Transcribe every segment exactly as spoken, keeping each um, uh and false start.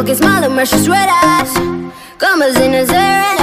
funky smile and precious red eyes. Commas in his area.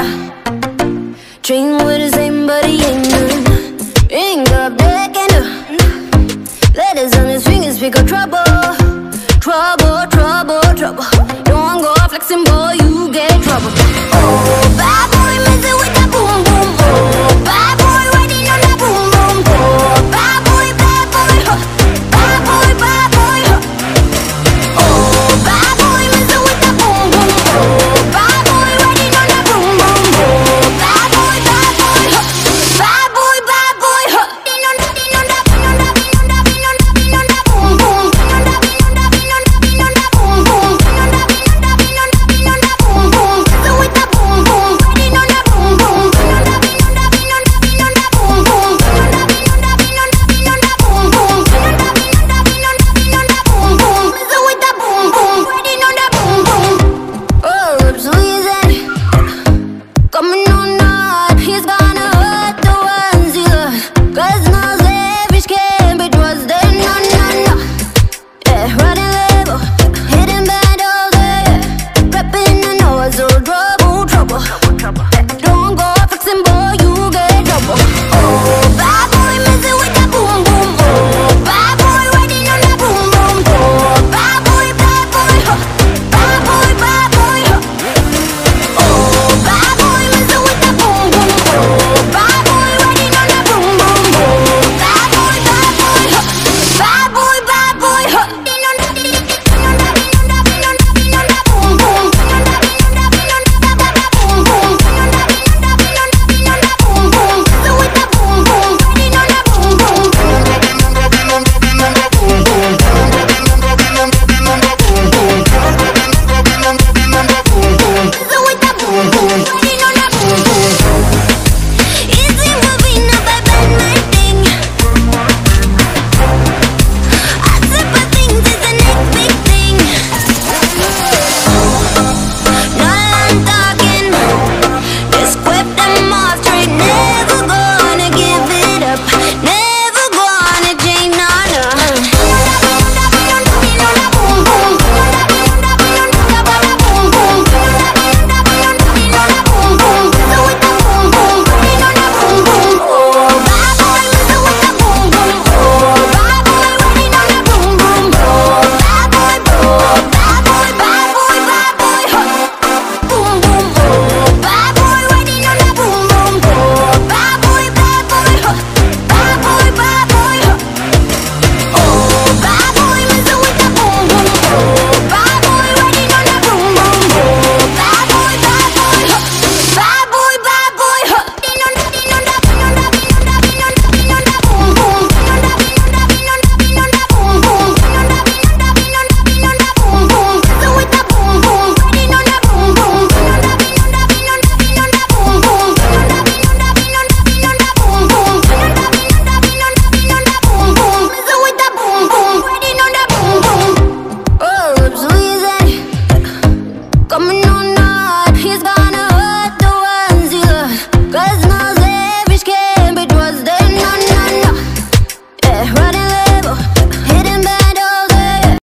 Train with the same, but he ain't none. Ain't got black and uh. Letters on his fingers speak of trouble. Trouble, trouble, trouble. Don't go flexing, boy, you get trouble. Oh, bad boy, messing with that boom, boom. Oh, bad boy, riding on that boom, boom. Oh, bad boy, bad boy, huh. Bad boy, bad boy, huh. Oh, bad boy, messing with that boom, boom. Oh, bad boy, riding on that boom, boom. Oh, bad boy, bad boy, huh. Bad boy, bad boy, huh. Din on that, din on that, din on that, din on that, din on that, din on that boom, boom. Din on that, din on that, din on that, din on that boom, boom. Din on that, din on that, din on that, din on that boom, boom. Messing with that boom, boom. Riding on that boom, boom. Din on that, din on that, din on that, din on that boom, boom. Din on that, din on that, din on that, din on that boom, boom. Din on that, din on that, din on that, din on that boom, boom. Messing with that boom, boom. Riding on that boom, boom. Oh, lips squeezing, coming on hard. He's gonna hurt the ones he loves. 'Cause no savage can be trusted, no, no, no. Yeah, riding level, hitting bad all day. Repping the noise, so trouble, trouble. Yeah, don't go flexing, boy, you get trouble. Oh, bad boy, messing with that boom, boom. Oh, bad boy, riding on that boom, boom. Oh, bad boy, bad boy, huh. Bad boy, bad boy, huh. Oh, bad boy, messing with that boom, boom. Oh, bad boy, riding on that boom, boom. Oh, bad boy, bad boy, huh. Bad boy, bad boy, huh. Din on that, din on that, din on that, din on that, din on that boom, boom. Din on that, din on that, din on that, that, that, that boom, boom. Din on that, din on that, din on that, din on that boom, boom. Messing with that boom, boom. Riding on that boom, boom. Din on that, din on that, din on that, din on that boom, boom. Din on that, din on that, din on that, din on that boom, boom. Din on that, din on that, din on that, din on that boom, boom. Messing with that boom, boom.